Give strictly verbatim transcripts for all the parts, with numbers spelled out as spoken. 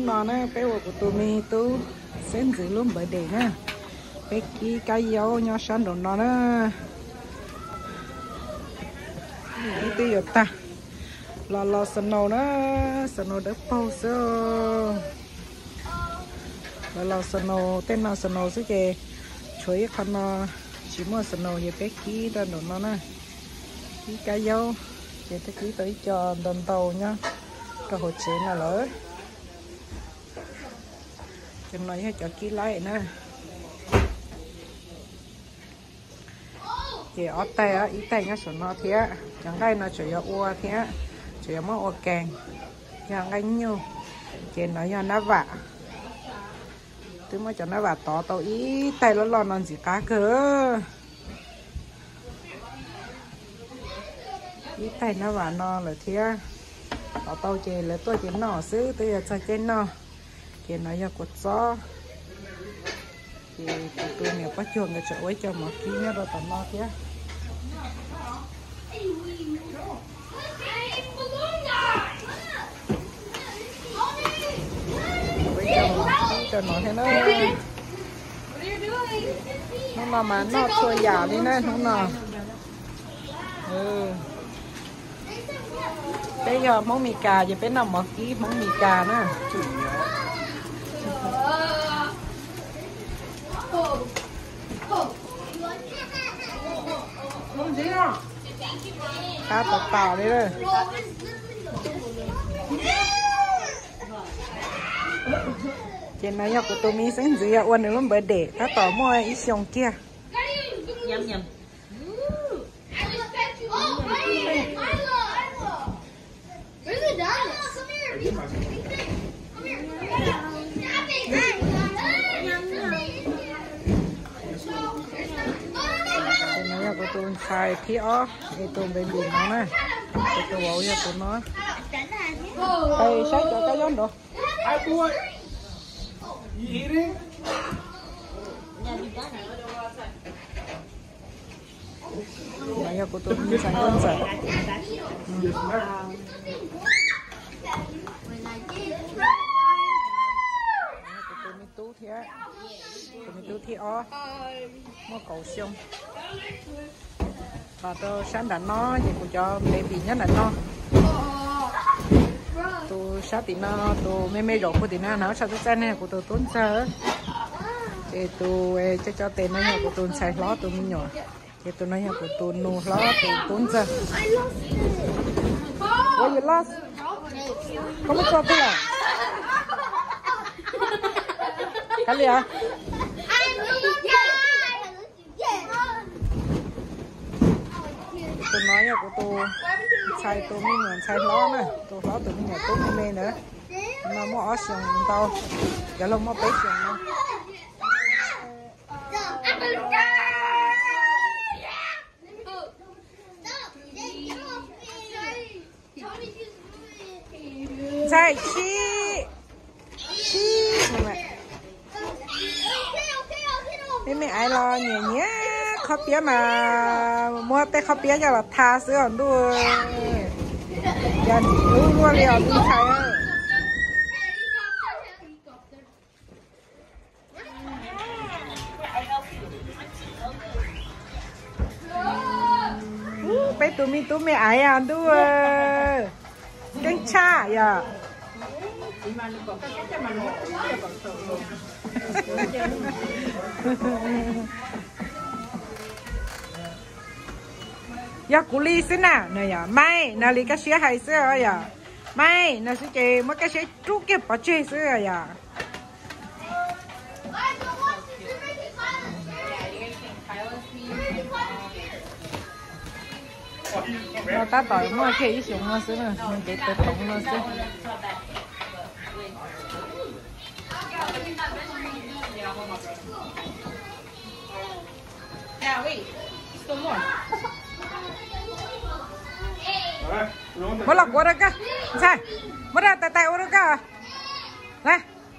nón nón á bé của tụi mình tu xem gì luôn bởi để nè bé kia cái dấu nhau sáng đồ nó á đi đi ở ta lò lò sân nâu đó sân nâu đỡ bao giờ lò lò sân nâu tên nào sân nâu chứ kì chuối con nó chỉ mua sân nâu như bé kia đó đồ nó nè cái cái dấu để tôi ký tới cho đòn tàu nhá cái hồ chế là lỡ chừng nóiให้cho ký lại nè chị ở tay á ý tay nhá sổ nó thế chẳng đây nó chỉ có ua thế chỉ có ua càng chẳng đây nhiều chị nói cho nó vạ tôi mới cho nó vạ tỏ tàu ý tay nó lo non gì cá cơ ý tay nó vạ no là thế tỏ tàu chị là tôi chỉ nọ xứ tôi là cho chị nọ chị nói cho cột gió thì tôi nếu có chuồng cái chỗ ấy cho một ký nữa rồi tao nó thế bây giờ một ký cho nó thế nữa nó mà mà nó thôi giả đi nè nó nào ừ bây giờ món mì cà giờ bé nằm một ký món mì cà nữa cá tàu tàu đi đây trên này của tôi mi sáng dưới uốn nữa bởi để cá tàu mua ít xong kia nhầm nhầm của tôi xài khi ó thì tôi bên biển nó nè tôi tôi bảo cho tụi nó đây sách cho cái giống đó ai cua gì đi này của tôi như sáng đơn giản của tôi mi tú thế tôi mi tú thế ó mua cầu xông và tôi sáng đã nó thì cũng cho mẹ bị nhất là nó tôi sáng thì nó tôi mẹ mẹ rồi của thì nó nó sao tôi xem này của tôi tốn sợ thì tôi cho cho tiền nó của tôi xài lót tôi mới nhỏ thì tôi nói của tôi nô lót tôi tốn sợ what you lost không có cho tôi à cái gì à tôi nói của tôi xài tôi mới nhận xài ló nè tôi ló tôi mới nhận tốt mê nữa mà mua ở sườn tao giờ lâu mua bé sườn nữa xài chi chi mẹ mẹ mẹ ai lo nhẹ nhé khó bía mà mua tay khó bía cho là tha sữa còn đua giờ đủ mua liều đi thay á bé tụi mình tụi mẹ ai à đua canh cha ya ya cú li xí nè này ya mai nè li cái xe hay xí rồi ya mai nè xí chị mất cái xe chú kia bỏ chơi xí rồi ya nó ta tỏi mua cái ý xuống nó xí nè mình để tự động nó xí mất lọc của đó cơ sao mất ra tại tại của đó cơ này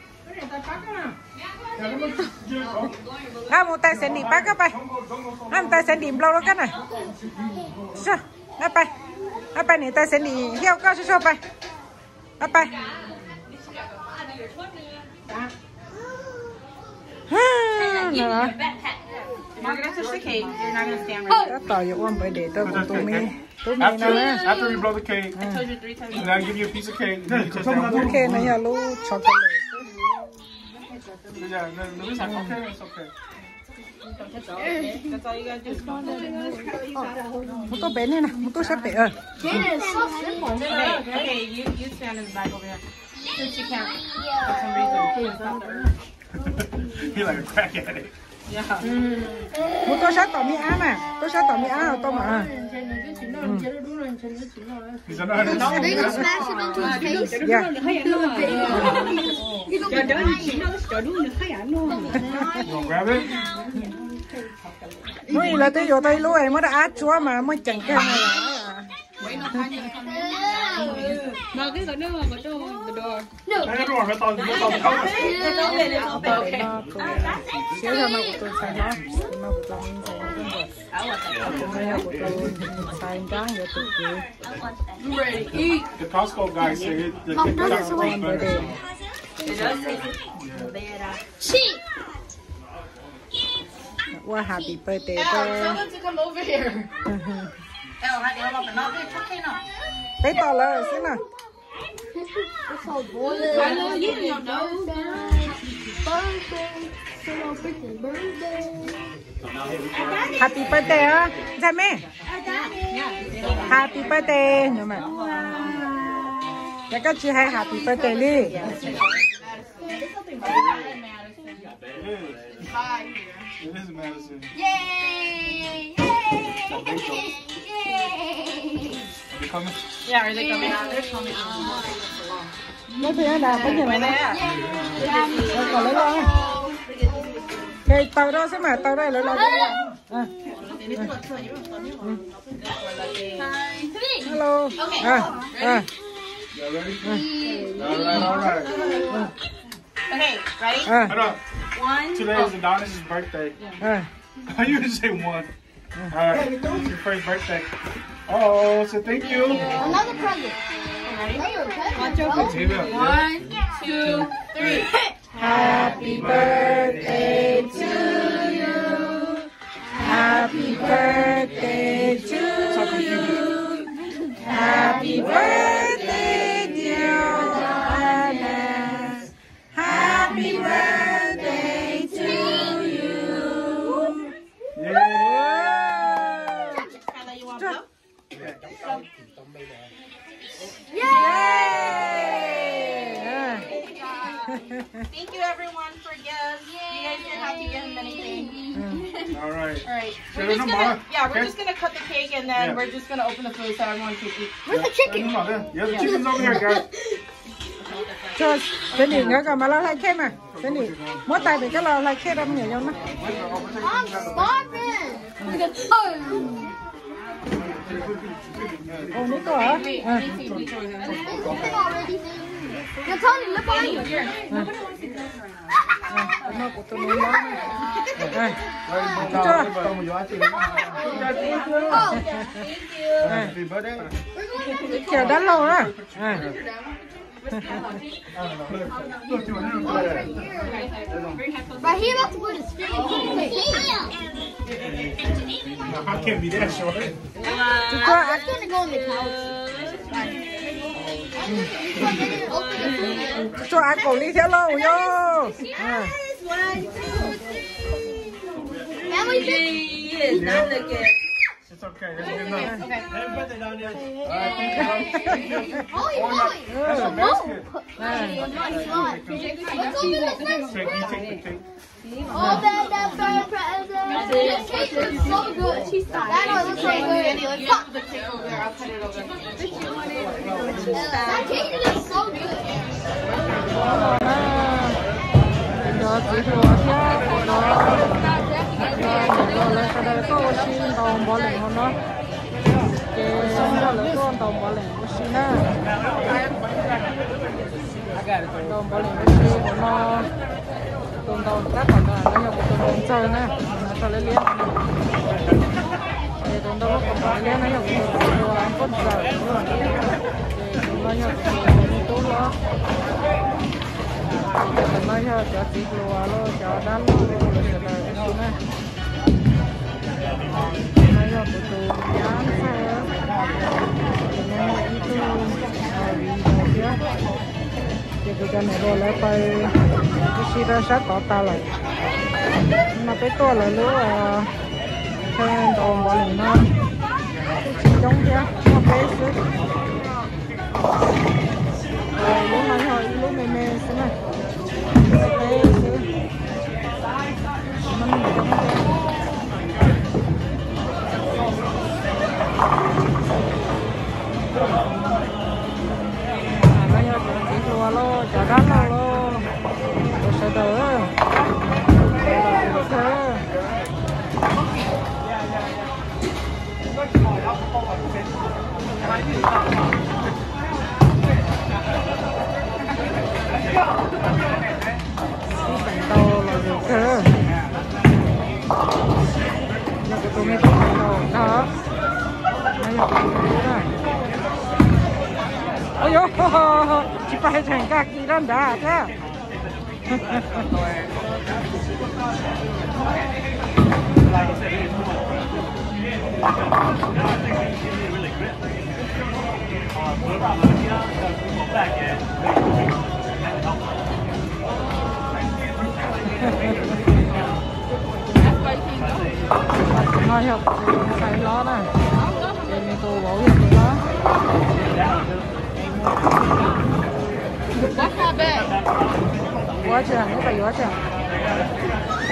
làm một tay sen đi bác các bạn làm tay sen đi lâu đó cái này sao nó bay nó bay này tay sen đi heo cao sao sao bay nó bay nè đó Margaret's just a cake. You're not gonna stand right. đó tao giờ ôm bởi để tao cùng tụi mi tụi mi After, nè after we blow the cake, I told you three times. then I'll give you a piece of cake. And then you take that one. ok này giờ lu chocolate Yeah, no, no, it's okay, it's okay. That's all you gotta do. một tô bé này nè một tô sắp bé ờ Okay, okay, you you stand in the back over here. Since you can't, for some reason. You're like a crack addict. Yeah. một tô sắp tao mi á nè tô sắp tao mi á tô mà He's not understanding. Are they gonna smash him into his face? yeah You gonna grab it? mới là tôi vô tay luôn mới đã át chúa mà mới chẳng cái này No, cái no, no, the door. I don't want to thought you thought It's open. It's open. Okay. xíu cho nó của tôi xài nó nó của tôi xài nó cũng được nó của tôi xài trắng vậy tụi chị The Costco guy said the Kit Kat was better. It does taste Cheap. qua happy birthday Tell cho them to come over here. Oh, hai đứa mà nó đi chắc thế nào? bé to lên xíu nè I know you don't know. Birthday. Celebrating birthday. happy birthday á ra mẹ happy birthday nhưng mà ya các chị hay happy birthday đi It is Madison. Yay! Yay! Yay! Are they coming? Yeah, are they coming? They're coming. nó thì là có nhìn Right này there. rồi còn lấy lo cái tàu đó xem mà tàu đây lấy lo à hello à à Y'all ready? All right, all right. Okay, ready? à Hold up. One. Today is Adonis' birthday. à I usually say one. All right, it's your first birthday. Oh, so thank you. Another present. Watch over. Here we go. One, two, three. happy birthday to you happy birthday to you happy birthday dear Johannes happy birthday to you Yeah. Hello, you want blow? yeah Thank you, everyone, for gifts. You guys didn't have to give him anything. All right. All right. Say We're no just more. gonna, yeah, we're Okay. just gonna cut the cake and then Yeah. we're just gonna open the food so everyone can eat. Where's the chicken? Come on, there. Yeah, the chicken's over here, guys. cho bên này nữa cả mà lo lại thêm mà bên này mỗi tay bị cái lo lại thêm đông nhiều nhau nó I'm starving. ồ nước có hả à. You're Tony, look on you. à, nó của tôi nó lớn à, cho Happy birthday. kiểu đã lâu đó à. Right, he about to put his feet I can't be that short. Chú cho ăn I'm gonna go on the couch. chú cho ăn cổ ly theo lâu vô à. Family picture. Yeah. It's okay. That's good enough. Okay. Happy birthday down there. All right, thank you. Oh, he's going. That's a basket. Nice one. What's over this? Take, you take the cake. Oh, that, that bird present. This cake looks so good. That one looks so good. Let's put the cake over there. I'll cut it over. That cake looks so good. đó chỉ thua nhá đó đó là cái đó có xin đồng bảo lãnh của nó cái đó là có đồng bảo lãnh của xin á đồng bảo lãnh của xin của nó tồn đồng các khoản là nó nhập tồn đồng chơi nè nó cho lấy liên để tồn đồng có phải liên nó nhập tồn đồng làm con giờ để nó nhập tồn đồng tốt đó nói cho cho chị lùa lo cho đá lo rồi sẽ là cái gì này nói cho tụi tụi nhám xe tụi nó ít tu rồi vì đó chứ thì cái này rồi lại phải cái gì đó sát tỏ ta lại mà cái to là lúa thêm đòn bỏ lên nó chỉ giống kia nó bé xíu rồi lúa này thôi lúa mềm mềm xíu này bé xíu mình giống kia nó nhớ cho chị lúa lo cho đá lo lo rồi sẽ đỡ bánh đầu là được cơ nhưng cái tụi mình không bánh đầu đó nó nhập cái này ôi dồi chị phải thành các kỳ đơn đã thế ngon học phải lo này để mình tu bổ việc gì đó quá trời nó phải quá trời